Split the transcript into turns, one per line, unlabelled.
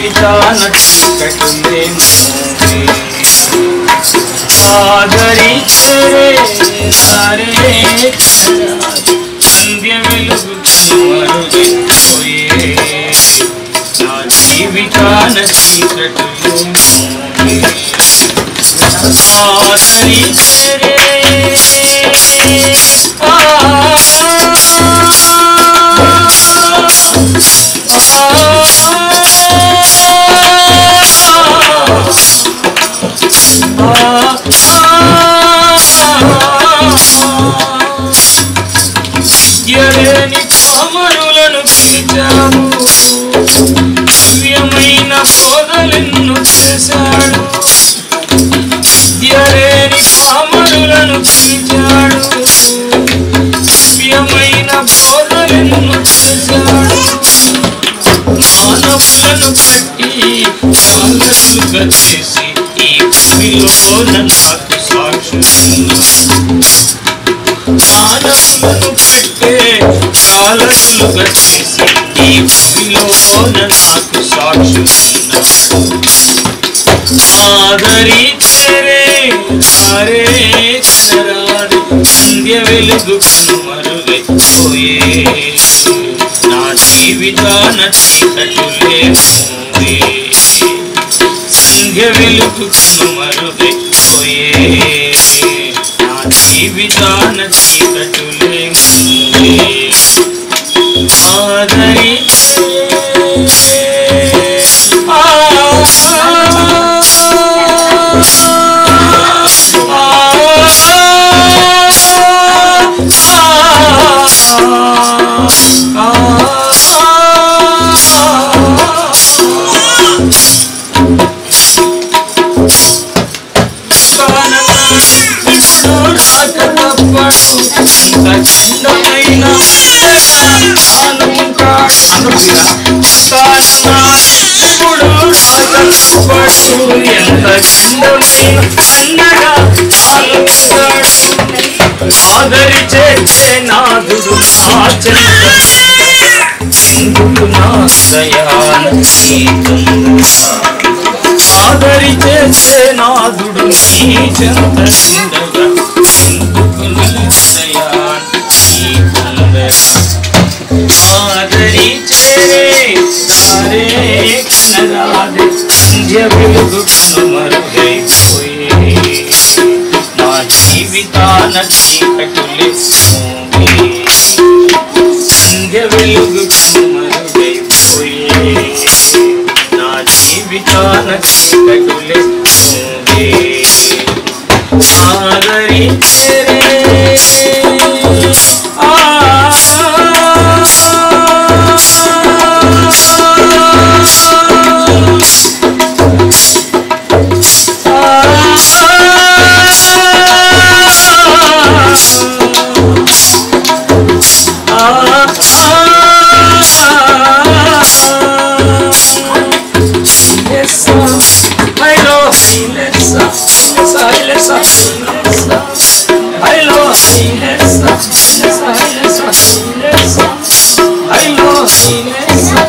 జీవితాన చీకటులే మూవే ఆదరించరే నారే సంధ్య వెలుగు కనుమరుగైపోయే నా జీవితాన చీకటులే మూవే ఆదరించరే విద్యలేని పామరులను పిలిచావు దివ్యమైన బోధలెన్ను చేశాడు విద్యలేని పామరులను పిలిచాడు దివ్యమైన బోధలెన్ను చేశాడు మానవులను పట్టి జాగ్రత్తగా చేసి ఈ భూమిలోన నాకు సాక్షులున్నాడు మానవులను పట్టే జాలరులుగా చేసి ఈ భూమిలోన నాకు సాక్షులున్నాడు ఆదరించరే నారే కనరాదు సంధ్య వెలుగు కనుమరుగైపోయే నా జీవితాన చీకటులే మూవే సంధ్య వెలుగు కనుమరుగైపోయే నా జీవితాన చీకటులే మూవే ఆదరించరే ఆదరి చేసే నాదుడు నా చెందుకు నా దయాన ఆదరి చేసే నాదుడు నీ చెందగా ఎందుకు నీ దయాన ఆదరి చేరే కనరాదే సంధ్య వెలుగు కనుమరుగైపోయే నా జీవితాన చీకటులే మూవే సంధ్య వెలుగు కనుమరుగైపోయే నా జీవితాన చీకటులే మూవే ఆదరించరే I